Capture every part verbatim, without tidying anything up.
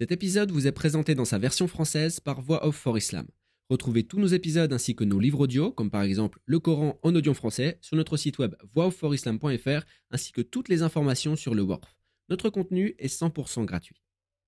Cet épisode vous est présenté dans sa version française par Voix Off for Islam. Retrouvez tous nos épisodes ainsi que nos livres audio, comme par exemple Le Coran en audio français, sur notre site web voix off for islam point f r, ainsi que toutes les informations sur le Waqf. Notre contenu est cent pour cent gratuit.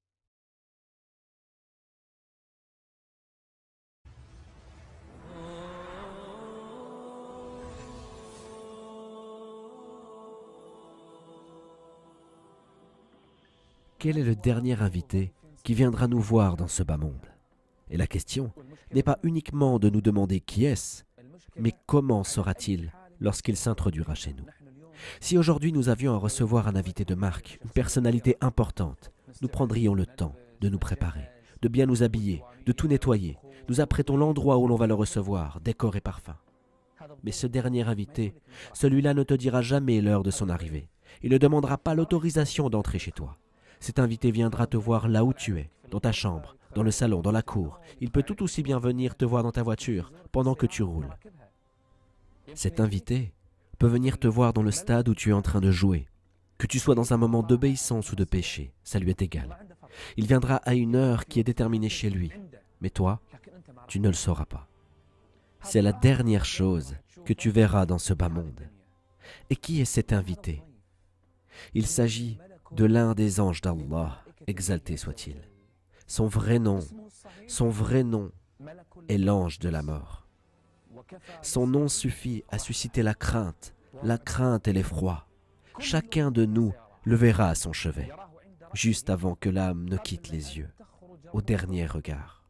Quel est le dernier invité qui viendra nous voir dans ce bas monde? Et la question n'est pas uniquement de nous demander qui est-ce, mais comment sera-t-il lorsqu'il s'introduira chez nous? Si aujourd'hui nous avions à recevoir un invité de marque, une personnalité importante, nous prendrions le temps de nous préparer, de bien nous habiller, de tout nettoyer. Nous apprêtons l'endroit où l'on va le recevoir, décor et parfum. Mais ce dernier invité, celui-là ne te dira jamais l'heure de son arrivée. Il ne demandera pas l'autorisation d'entrer chez toi. Cet invité viendra te voir là où tu es, dans ta chambre, dans le salon, dans la cour. Il peut tout aussi bien venir te voir dans ta voiture, pendant que tu roules. Cet invité peut venir te voir dans le stade où tu es en train de jouer. Que tu sois dans un moment d'obéissance ou de péché, ça lui est égal. Il viendra à une heure qui est déterminée chez lui. Mais toi, tu ne le sauras pas. C'est la dernière chose que tu verras dans ce bas monde. Et qui est cet invité? Il s'agit de l'un des anges d'Allah, exalté soit-il. Son vrai nom, son vrai nom est l'ange de la mort. Son nom suffit à susciter la crainte, la crainte et l'effroi. Chacun de nous le verra à son chevet, juste avant que l'âme ne quitte les yeux, au dernier regard.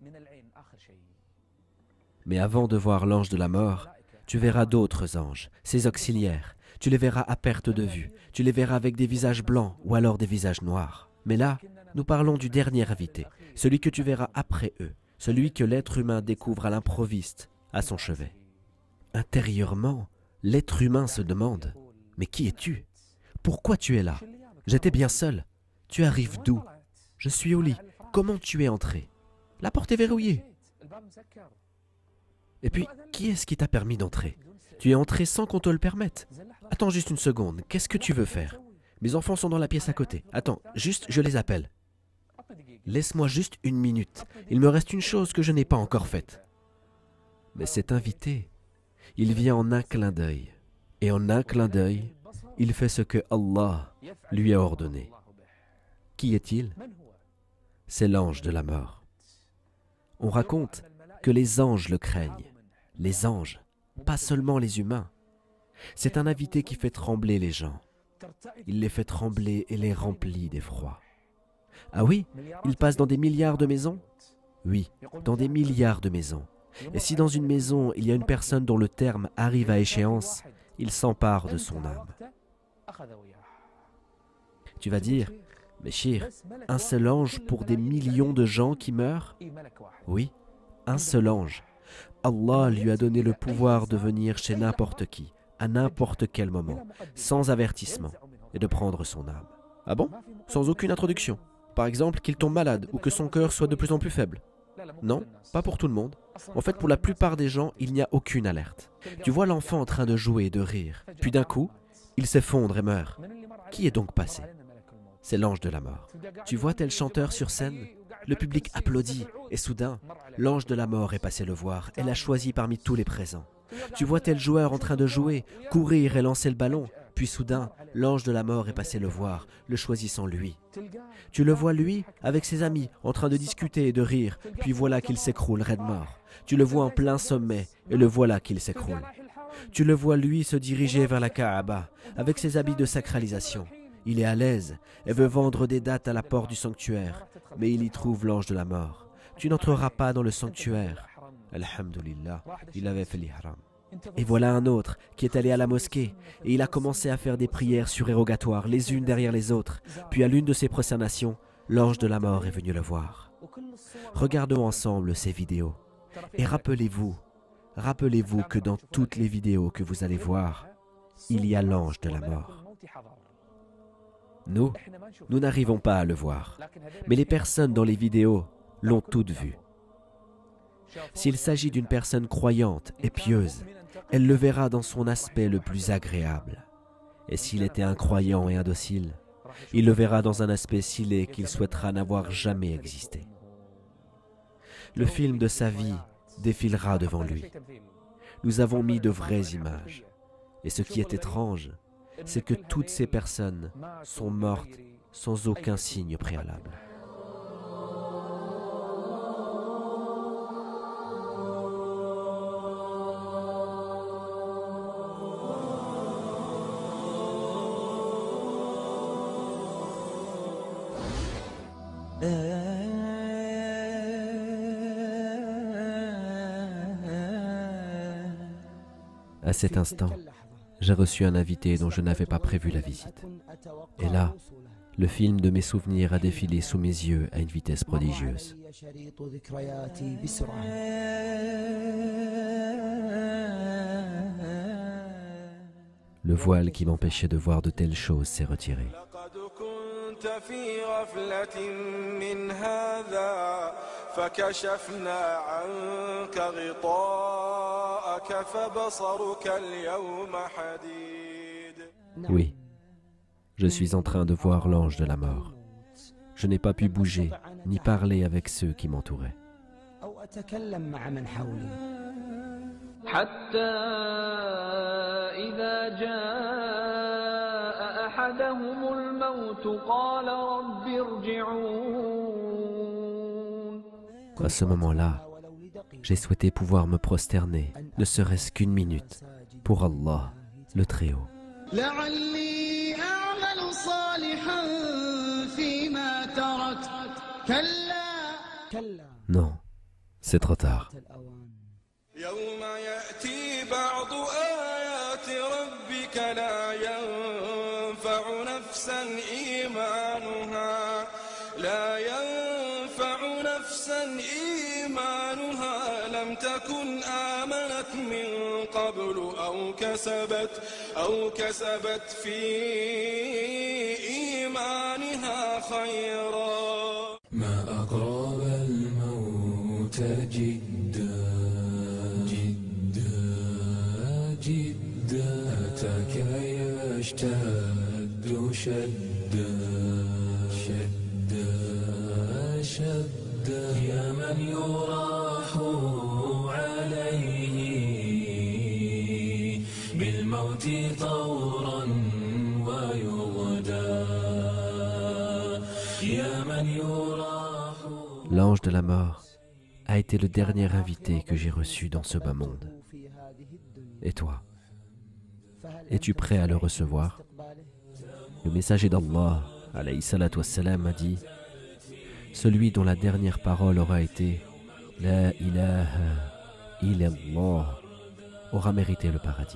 Mais avant de voir l'ange de la mort, tu verras d'autres anges, ses auxiliaires. Tu les verras à perte de vue, tu les verras avec des visages blancs ou alors des visages noirs. Mais là, nous parlons du dernier invité, celui que tu verras après eux, celui que l'être humain découvre à l'improviste, à son chevet. Intérieurement, l'être humain se demande « Mais qui es-tu? Pourquoi tu es là? J'étais bien seul. Tu arrives d'où? Je suis au lit. Comment tu es entré? La porte est verrouillée. Et puis, qui est-ce qui t'a permis d'entrer? Tu es entré sans qu'on te le permette. Attends juste une seconde, qu'est-ce que tu veux faire? Mes enfants sont dans la pièce à côté. Attends, juste, je les appelle. Laisse-moi juste une minute. Il me reste une chose que je n'ai pas encore faite. Mais cet invité, il vient en un clin d'œil. Et en un clin d'œil, il fait ce que Allah lui a ordonné. Qui est-il? C'est l'ange de la mort. On raconte que les anges le craignent. Les anges, pas seulement les humains. C'est un invité qui fait trembler les gens. Il les fait trembler et les remplit d'effroi. Ah oui, il passe dans des milliards de maisons? Oui, dans des milliards de maisons. Et si dans une maison, il y a une personne dont le terme arrive à échéance, il s'empare de son âme. Tu vas dire, mais Chir, un seul ange pour des millions de gens qui meurent? Oui, un seul ange. Allah lui a donné le pouvoir de venir chez n'importe qui, à n'importe quel moment, sans avertissement, et de prendre son âme. Ah bon? Sans aucune introduction? Par exemple, qu'il tombe malade ou que son cœur soit de plus en plus faible? Non, pas pour tout le monde. En fait, pour la plupart des gens, il n'y a aucune alerte. Tu vois l'enfant en train de jouer et de rire, puis d'un coup, il s'effondre et meurt. Qui est donc passé? C'est l'ange de la mort. Tu vois tel chanteur sur scène? Le public applaudit, et soudain, l'ange de la mort est passé le voir. Elle l'a choisi parmi tous les présents. Tu vois tel joueur en train de jouer, courir et lancer le ballon, puis soudain, l'ange de la mort est passé le voir, le choisissant lui. Tu le vois lui, avec ses amis, en train de discuter et de rire, puis voilà qu'il s'écroule raide mort. Tu le vois en plein sommet, et le voilà qu'il s'écroule. Tu le vois lui se diriger vers la Kaaba, avec ses habits de sacralisation. Il est à l'aise et veut vendre des dattes à la porte du sanctuaire, mais il y trouve l'ange de la mort. Tu n'entreras pas dans le sanctuaire. Alhamdulillah, il avait fait l'ihram. Et voilà un autre qui est allé à la mosquée et il a commencé à faire des prières surérogatoires les unes derrière les autres. Puis à l'une de ses prosternations, l'ange de la mort est venu le voir. Regardons ensemble ces vidéos et rappelez-vous, rappelez-vous que dans toutes les vidéos que vous allez voir, il y a l'ange de la mort. Nous, nous n'arrivons pas à le voir, mais les personnes dans les vidéos l'ont toutes vu. S'il s'agit d'une personne croyante et pieuse, elle le verra dans son aspect le plus agréable. Et s'il était incroyant et indocile, Il le verra dans un aspect si laid qu'il souhaitera n'avoir jamais existé. Le film de sa vie défilera devant lui. Nous avons mis de vraies images. Et ce qui est étrange, c'est que toutes ces personnes sont mortes sans aucun signe préalable. À cet instant, j'ai reçu un invité dont je n'avais pas prévu la visite. Et là, le film de mes souvenirs a défilé sous mes yeux à une vitesse prodigieuse. Le voile qui m'empêchait de voir de telles choses s'est retiré. Oui, je suis en train de voir l'ange de la mort. Je n'ai pas pu bouger ni parler avec ceux qui m'entouraient. À ce moment-là, j'ai souhaité pouvoir me prosterner, ne serait-ce qu'une minute, pour Allah, le Très-Haut. Non, c'est trop tard. تكن آمنت من قبل أو كسبت أو كسبت في إيمانها خيرا ما أقرب الموت جدا جدا جدا أتاك يشتد شدا شدا شدا يا من يراح بالموت طورا ويغدى يا من يراح. L'ange de la mort a été le dernier invité que j'ai reçu dans ce bas monde. Et toi, es-tu prêt à le recevoir? Le messager d'Allah, alayhi salatu wassalam, a dit: celui dont la dernière parole aura été La ilaha illallah aura mérité le paradis.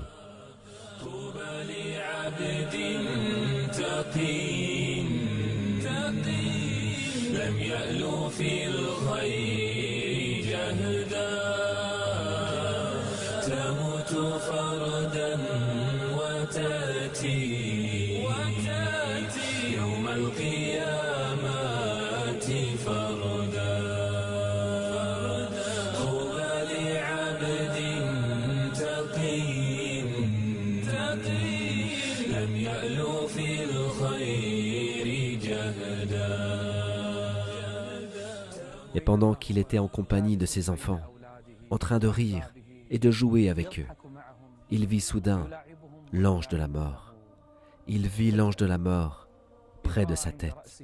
Et pendant qu'il était en compagnie de ses enfants, en train de rire et de jouer avec eux, il vit soudain l'ange de la mort. Il vit l'ange de la mort près de sa tête.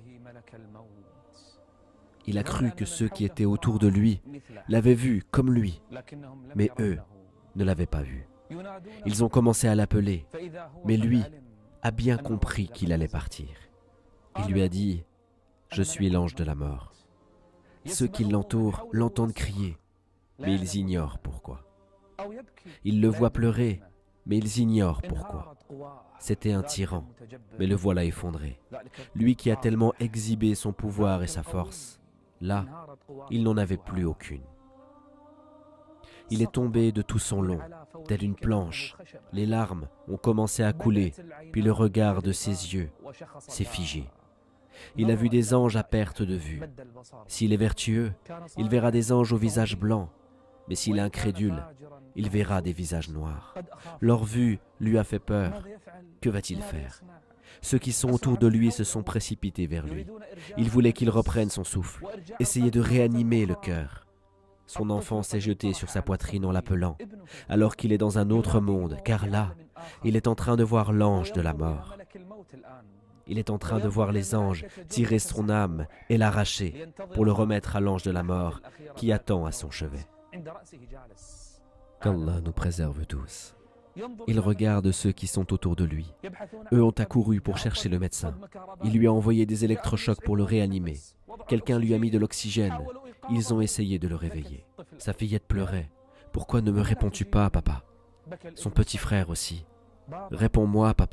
Il a cru que ceux qui étaient autour de lui l'avaient vu comme lui, mais eux ne l'avaient pas vu. Ils ont commencé à l'appeler, mais lui a bien compris qu'il allait partir. Il lui a dit: je suis l'ange de la mort. Ceux qui l'entourent l'entendent crier, mais ils ignorent pourquoi. Ils le voient pleurer, mais ils ignorent pourquoi. C'était un tyran, mais le voilà effondré. Lui qui a tellement exhibé son pouvoir et sa force, là, il n'en avait plus aucune. Il est tombé de tout son long, telle une planche. Les larmes ont commencé à couler, puis le regard de ses yeux s'est figé. Il a vu des anges à perte de vue. S'il est vertueux, il verra des anges au visage blanc, mais s'il est incrédule, il verra des visages noirs. Leur vue lui a fait peur. Que va-t-il faire? Ceux qui sont autour de lui se sont précipités vers lui. Ils voulaient qu'il reprenne son souffle, essayaient de réanimer le cœur. Son enfant s'est jeté sur sa poitrine en l'appelant, alors qu'il est dans un autre monde, car là, il est en train de voir l'ange de la mort. Il est en train de voir les anges tirer son âme et l'arracher pour le remettre à l'ange de la mort qui attend à son chevet. Qu'Allah nous préserve tous. Il regarde ceux qui sont autour de lui. Eux ont accouru pour chercher le médecin. Il lui a envoyé des électrochocs pour le réanimer. Quelqu'un lui a mis de l'oxygène. Ils ont essayé de le réveiller. Sa fillette pleurait. « Pourquoi ne me réponds-tu pas, papa ?» Son petit frère aussi. « Réponds-moi, papa. »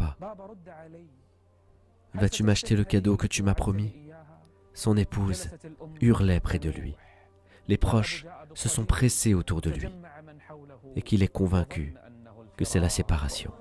« Vas-tu m'acheter le cadeau que tu m'as promis ?» Son épouse hurlait près de lui. Les proches se sont pressés autour de lui et qu'il est convaincu que c'est la séparation.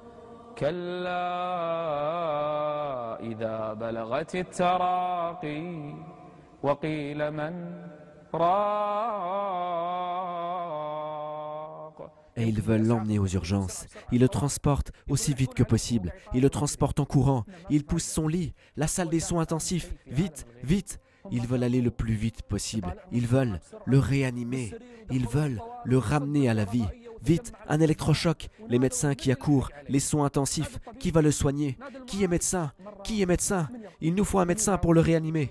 Et ils veulent l'emmener aux urgences. Ils le transportent aussi vite que possible. Ils le transportent en courant. Ils poussent son lit, la salle des soins intensifs. Vite, vite. Ils veulent aller le plus vite possible. Ils veulent le réanimer. Ils veulent le ramener à la vie. Vite, un électrochoc. Les médecins qui accourent, les soins intensifs. Qui va le soigner? Qui est médecin? Qui est médecin? Il nous faut un médecin pour le réanimer.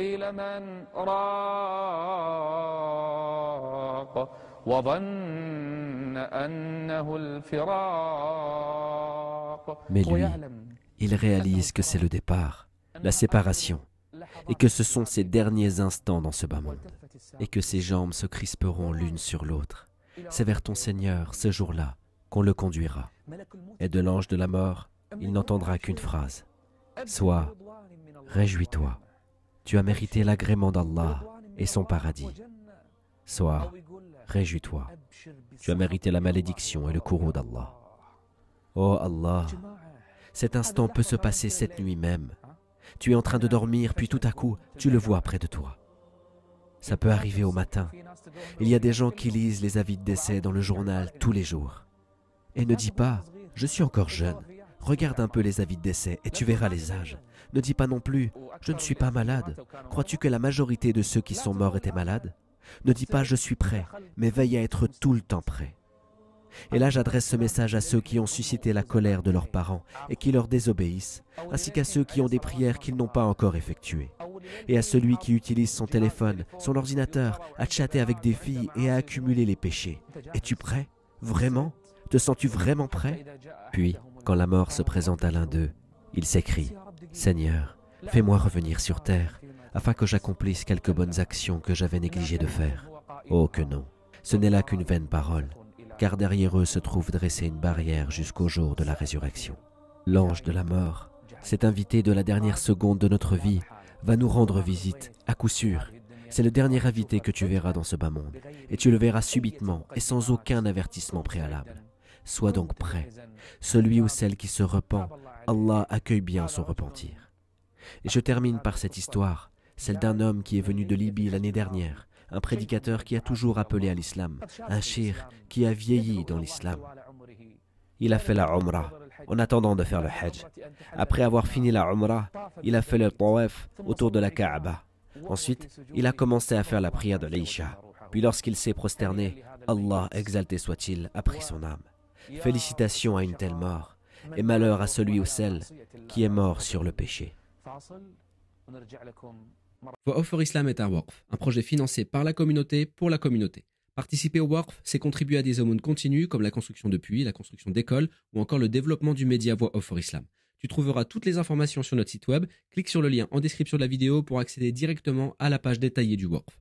Mais lui, il réalise que c'est le départ, la séparation, et que ce sont ses derniers instants dans ce bas monde, et que ses jambes se crisperont l'une sur l'autre. C'est vers ton Seigneur, ce jour-là, qu'on le conduira. Et de l'ange de la mort, il n'entendra qu'une phrase. Sois, réjouis-toi, tu as mérité l'agrément d'Allah et son paradis. Sois, réjouis-toi, tu as mérité la malédiction et le courroux d'Allah. Oh Allah, cet instant peut se passer cette nuit même. Tu es en train de dormir, puis tout à coup, tu le vois près de toi. Ça peut arriver au matin. Il y a des gens qui lisent les avis de décès dans le journal tous les jours. Et ne dis pas, je suis encore jeune. Regarde un peu les avis de décès et tu verras les âges. Ne dis pas non plus, je ne suis pas malade. Crois-tu que la majorité de ceux qui sont morts étaient malades? Ne dis pas, je suis prêt, mais veille à être tout le temps prêt. Et là, j'adresse ce message à ceux qui ont suscité la colère de leurs parents et qui leur désobéissent, ainsi qu'à ceux qui ont des prières qu'ils n'ont pas encore effectuées. Et à celui qui utilise son téléphone, son ordinateur, à chatter avec des filles et à accumuler les péchés. Es-tu prêt? Vraiment? Te sens-tu vraiment prêt? Puis, quand la mort se présente à l'un d'eux, il s'écrie, « Seigneur, fais-moi revenir sur terre, afin que j'accomplisse quelques bonnes actions que j'avais négligé de faire. » Oh que non, ce n'est là qu'une vaine parole, car derrière eux se trouve dressée une barrière jusqu'au jour de la résurrection. L'ange de la mort, cet invité de la dernière seconde de notre vie, va nous rendre visite, à coup sûr. C'est le dernier invité que tu verras dans ce bas monde, et tu le verras subitement et sans aucun avertissement préalable. Sois donc prêt. Celui ou celle qui se repent, Allah accueille bien son repentir. Et je termine par cette histoire, celle d'un homme qui est venu de Libye l'année dernière, un prédicateur qui a toujours appelé à l'islam, un shir qui a vieilli dans l'islam. Il a fait la Umrah en attendant de faire le Hajj. Après avoir fini la Umrah, il a fait le Tawaf autour de la Kaaba. Ensuite, il a commencé à faire la prière de l'Isha. Puis lorsqu'il s'est prosterné, Allah, exalté soit-il, a pris son âme. Félicitations à une telle mort, et malheur à celui ou celle qui est mort sur le péché. Voix Off for Islam est un Waqf, un projet financé par la communauté pour la communauté. Participer au Waqf, c'est contribuer à des aumônes continues comme la construction de puits, la construction d'écoles ou encore le développement du média Voix Off for Islam. Tu trouveras toutes les informations sur notre site web, clique sur le lien en description de la vidéo pour accéder directement à la page détaillée du Waqf.